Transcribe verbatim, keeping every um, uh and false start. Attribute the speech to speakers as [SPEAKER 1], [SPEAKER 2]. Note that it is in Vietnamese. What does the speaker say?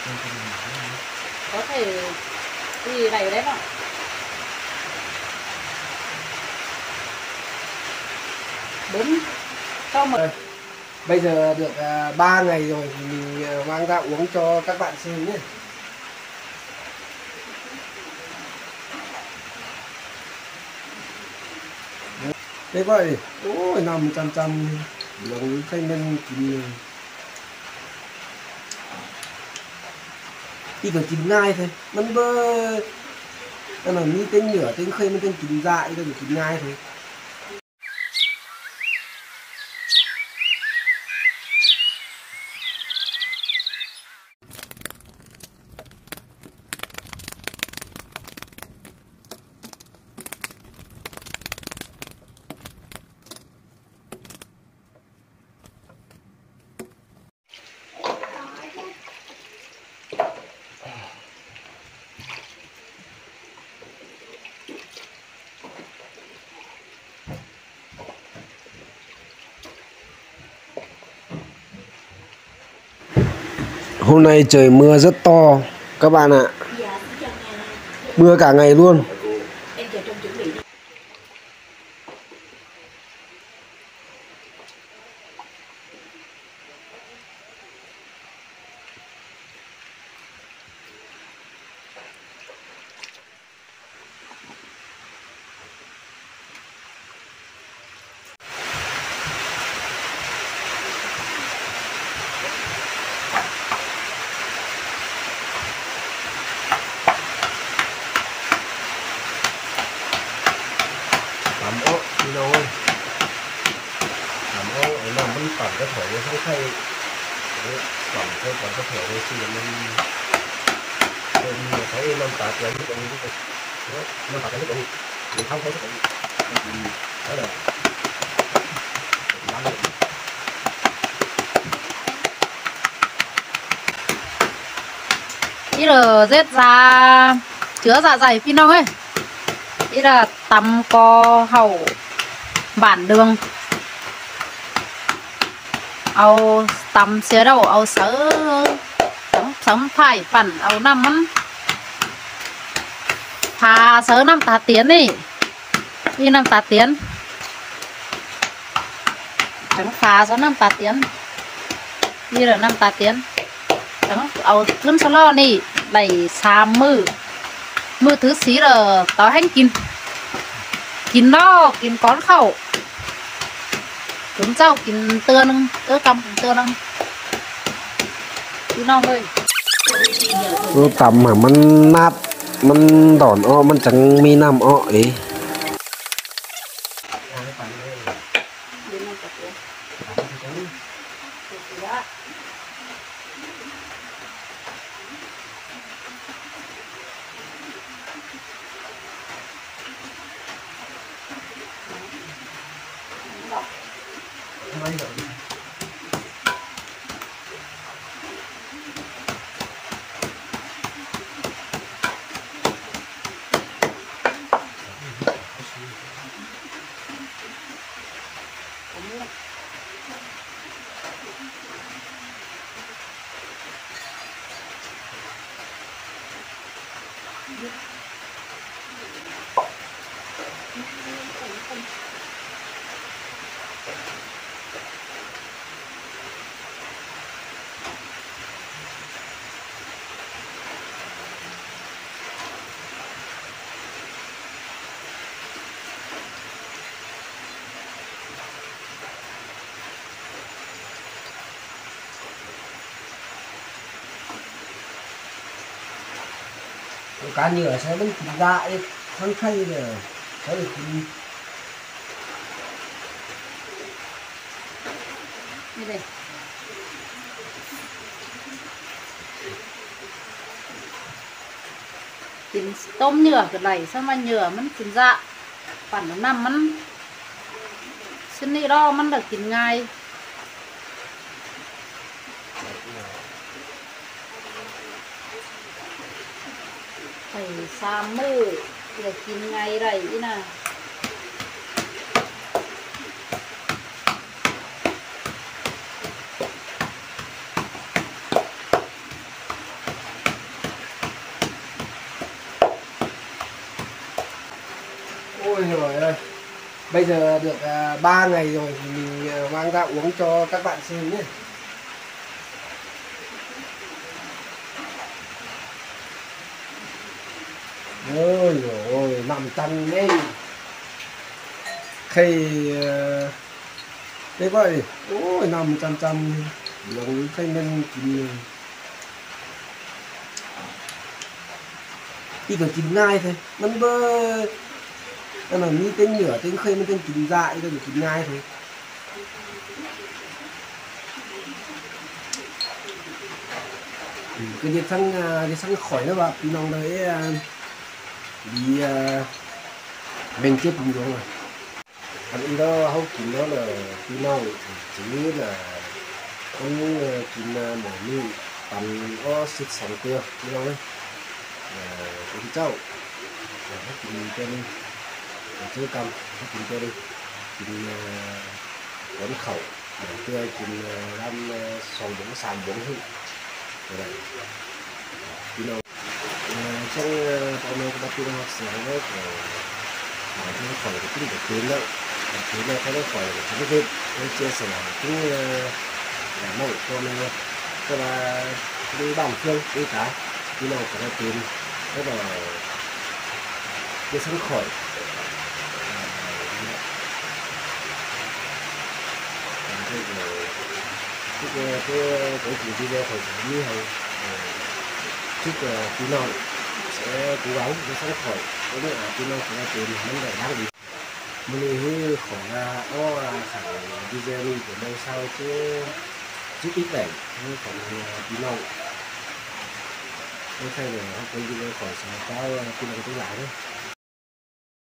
[SPEAKER 1] có thể gì này đấy không? Bốn cho một.
[SPEAKER 2] Bây giờ được uh, ba ngày rồi thì mình uh, mang ra uống cho các bạn xem nhé. Thế vậy, ôi nằm chăm chăm uống cái men chín thì phải chín ngay thôi, mình bơ nó là như tên nhựa tên khơi mình tên chín dại rồi chín ngay thôi. Hôm nay trời mưa rất to các bạn ạ. Mưa cả ngày luôn. Làm ố đi đâu ơi, làm ố ở làm vẫn còn có thể không thay còn thôi còn có thể đây xin mình mình thấy năm tạ tiền cái này năm tạ tiền cái này mình không thấy cái này đó là
[SPEAKER 1] Ý là rết ra chứa dạ dày phi nông ấy. Ý là tắm co hậu bản đường ao tắm xế đầu ao sớ sống sống phải phản ao năm ăn phá sớ năm tá tiến đi đi năm tá tiến trắng phá sớ năm tá tiến đi là năm tá tiến trắng ao cún sơ lo đi đẩy xa mư mưa thứ xí là tao hành kín kín đó kín con khẩu chúng cháu kín tưa nâng tưa cầm tưa nâng kín non ơi
[SPEAKER 2] tầm mà mình nát mình đòn o mình chẳng mi nằm o ấy. Cá nhựa sẽ vẫn chín dại không khay rồi sẽ được chín
[SPEAKER 1] như đây chín tôm nhựa cái này sao mà nhựa mình chín dạ phản nó nằm mình xin đi đó mình được chín ngày phải xa mưa để chín ngày đấy nè
[SPEAKER 2] Ôi rồi ơi, bây giờ được à, ba ngày rồi thì mình à, mang ra uống cho các bạn xem nhé. Ôi rồi ôi, nằm chăn đấy. Khi uh, đây vậy, ôi nằm chăn chăn lòng cây men chín chỉ cần chín ngay thôi, mình bơ nó là như tên nhựa tên khơi, tên chín dại nó được chín ngay thôi. Ừ, cái gì sang cái sang khỏi nó vào thì nòng đấy đi bên chết cũng đúng rồi. Anh đó hậu kín đó là tí nòng chỉ là ông kín mỏ mi tầm có xịt sóng tiêu tí nòng đấy cái cháu hậu kín cho đi chơi cầm hậu kín cho đi kín quấn khẩu tươi kín làm sòng bốn sàn bốn hữu đấy tí nòng trong bọn mình đã tìm học sinh đấy mà nó khỏi cái tính được tuyến đấy tuyến này nó khỏi cái cái nó chia sẻ cũng là mẫu cho mình cho là đi bàn phương đi cả đi nào phải là tuyến rất là cái sẵn khỏi cái cái cái cái gì video phải như hay chúc tí nào sẽ cố gắng để sẵn khỏi cái này là tí nào phải là tuyến mình đã đang đi mình hư khỏi là có sản video mình của đâu sau chứ chút ít đẩy như khoảng tí nào không phải là không có video khỏi sản cao tí nào cái lại đấy.